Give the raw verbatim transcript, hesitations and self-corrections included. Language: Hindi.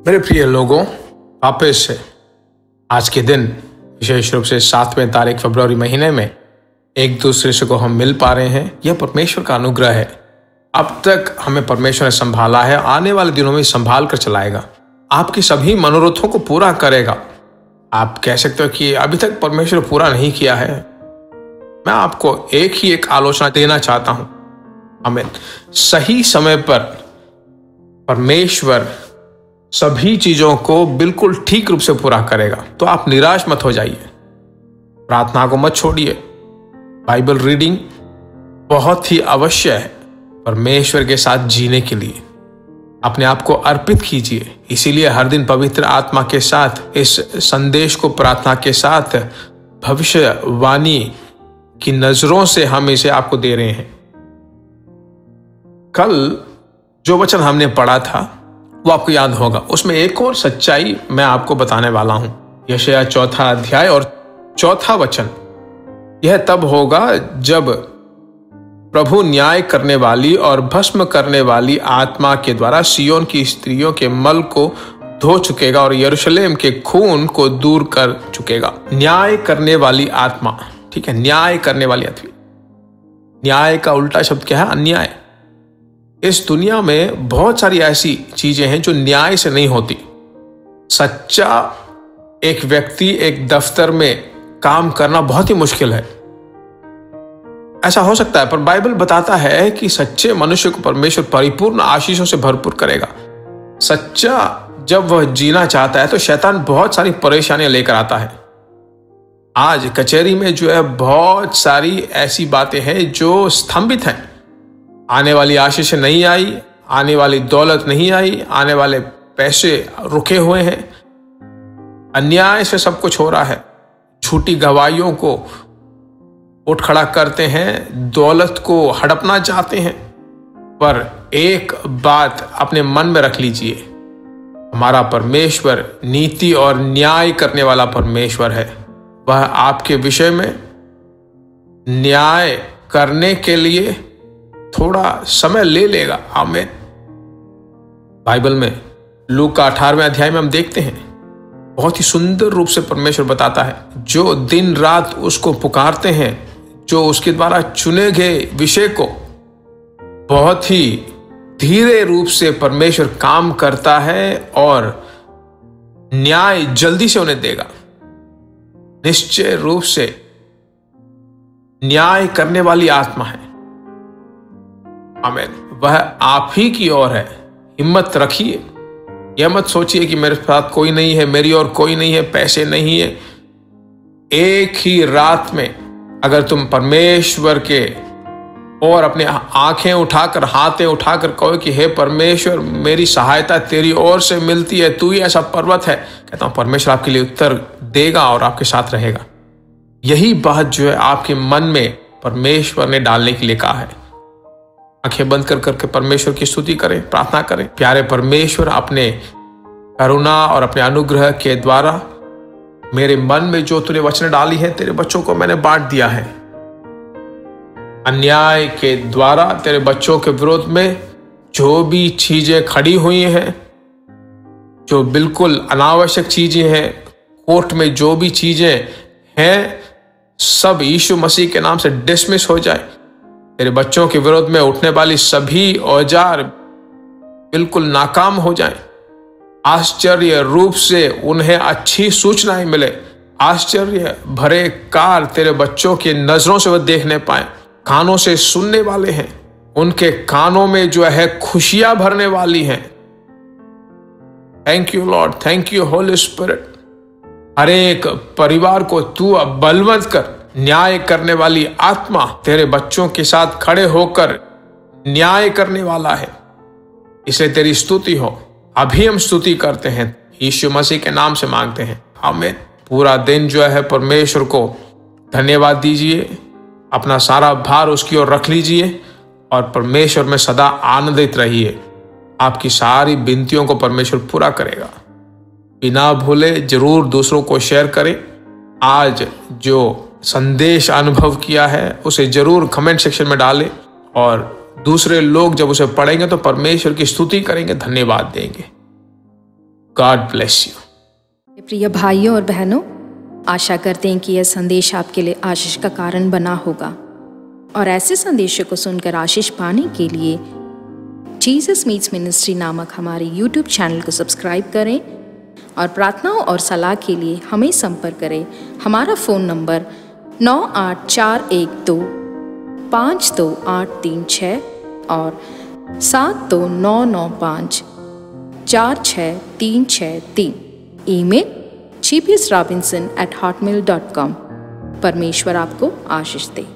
मेरे प्रिय लोगों, वापस से आज के दिन विशेष रूप से सातवें तारीख फरवरी महीने में एक दूसरे से को हम मिल पा रहे हैं। यह परमेश्वर का अनुग्रह है। अब तक हमें परमेश्वर ने संभाला है, आने वाले दिनों में संभाल कर चलाएगा, आपकी सभी मनोरथों को पूरा करेगा। आप कह सकते हो कि अभी तक परमेश्वर पूरा नहीं किया है। मैं आपको एक ही एक आलोचना देना चाहता हूं। आमीन। सही समय पर परमेश्वर सभी चीजों को बिल्कुल ठीक रूप से पूरा करेगा, तो आप निराश मत हो जाइए। प्रार्थना को मत छोड़िए। बाइबल रीडिंग बहुत ही अवश्य है परमेश्वर के साथ जीने के लिए। अपने आप को अर्पित कीजिए। इसीलिए हर दिन पवित्र आत्मा के साथ इस संदेश को प्रार्थना के साथ भविष्यवाणी की नजरों से हम इसे आपको दे रहे हैं। कल जो वचन हमने पढ़ा था वो आपको याद होगा। उसमें एक और सच्चाई मैं आपको बताने वाला हूं। यशायाह चौथा अध्याय और चौथा वचन। यह तब होगा जब प्रभु न्याय करने वाली और भस्म करने वाली आत्मा के द्वारा सियोन की स्त्रियों के मल को धो चुकेगा और यरूशलेम के खून को दूर कर चुकेगा। न्याय करने वाली आत्मा, ठीक है, न्याय करने वाली आत्मा। न्याय का उल्टा शब्द क्या है? अन्याय। इस दुनिया में बहुत सारी ऐसी चीजें हैं जो न्याय से नहीं होती। सच्चा एक व्यक्ति एक दफ्तर में काम करना बहुत ही मुश्किल है। ऐसा हो सकता है, पर बाइबल बताता है कि सच्चे मनुष्य को परमेश्वर परिपूर्ण आशीषों से भरपूर करेगा। सच्चा जब वह जीना चाहता है तो शैतान बहुत सारी परेशानियां लेकर आता है। आज कचहरी में जो है बहुत सारी ऐसी बातें हैं जो स्तंभित हैं। आने वाली आशीष नहीं आई, आने वाली दौलत नहीं आई, आने वाले पैसे रुके हुए हैं। अन्याय से सब कुछ हो रहा है। झूठी गवाहियों को उठ खड़ा करते हैं, दौलत को हड़पना चाहते हैं। पर एक बात अपने मन में रख लीजिए, हमारा परमेश्वर नीति और न्याय करने वाला परमेश्वर है। वह आपके विषय में न्याय करने के लिए थोड़ा समय ले लेगा। आमीन। बाइबल में लूका अठारहवें अध्याय में हम देखते हैं, बहुत ही सुंदर रूप से परमेश्वर बताता है, जो दिन रात उसको पुकारते हैं, जो उसके द्वारा चुने गए विषय को बहुत ही धीरे रूप से परमेश्वर काम करता है और न्याय जल्दी से उन्हें देगा। निश्चय रूप से न्याय करने वाली आत्मा है। आमीन। वह आप ही की ओर है। हिम्मत रखिए। यह मत सोचिए कि मेरे साथ कोई नहीं है, मेरी और कोई नहीं है, पैसे नहीं है। एक ही रात में अगर तुम परमेश्वर के और अपने आंखें उठाकर, हाथें उठाकर कहो कि हे परमेश्वर, मेरी सहायता तेरी ओर से मिलती है, तू ही ऐसा पर्वत है, कहता हूं परमेश्वर आपके लिए उत्तर देगा और आपके साथ रहेगा। यही बात जो है आपके मन में परमेश्वर ने डालने के लिए कहा है। आंखें बंद कर करके परमेश्वर की स्तुति करें, प्रार्थना करें। प्यारे परमेश्वर, अपने करुणा और अपने अनुग्रह के द्वारा मेरे मन में जो तूने वचन डाली है, तेरे बच्चों को मैंने बांट दिया है। अन्याय के द्वारा तेरे बच्चों के विरोध में जो भी चीजें खड़ी हुई हैं, जो बिल्कुल अनावश्यक चीजें हैं, कोर्ट में जो भी चीजें हैं, सब यीशु मसीह के नाम से डिसमिस हो जाए। तेरे बच्चों के विरोध में उठने वाली सभी औजार बिल्कुल नाकाम हो जाएं। आश्चर्य रूप से उन्हें अच्छी सूचनाएं मिले। आश्चर्य भरे कार तेरे बच्चों की नजरों से वह देखने पाए। कानों से सुनने वाले हैं, उनके कानों में जो है खुशियां भरने वाली हैं। Thank you Lord, thank you Holy Spirit. हर एक परिवार को तू अब बलवंत कर। न्याय करने वाली आत्मा तेरे बच्चों के साथ खड़े होकर न्याय करने वाला है। इसलिए तेरी स्तुति हो। अभी हम स्तुति करते हैं, यीशु मसीह के नाम से मांगते हैं, आमीन। पूरा दिन जो है परमेश्वर को धन्यवाद दीजिए। अपना सारा भार उसकी ओर रख लीजिए और परमेश्वर में सदा आनंदित रहिए। आपकी सारी विनतियों को परमेश्वर पूरा करेगा। बिना भूले जरूर दूसरों को शेयर करें। आज जो संदेश अनुभव किया है उसे जरूर कमेंट सेक्शन में डालें और दूसरे लोग जब उसे पढ़ेंगे तो परमेश्वर की स्तुति करेंगे, धन्यवाद देंगे। God bless you. प्रिय भाइयों और बहनों, आशा करते हैं कि यह संदेश आपके लिए आशीष का कारण बना होगा और ऐसे संदेशों को सुनकर आशीष पाने के लिए जीसस मीट्स मिनिस्ट्री नामक हमारे यूट्यूब चैनल को सब्सक्राइब करें और प्रार्थनाओं और सलाह के लिए हमें संपर्क करें। हमारा फ़ोन नंबर नौ आठ चार एक दो पाँच दो आठ तीन छः और सात दो नौ नौ पाँच चार छः तीन छः तीन। Email G P S Robinson at Hotmail dot com. परमेश्वर आपको आशीष दे।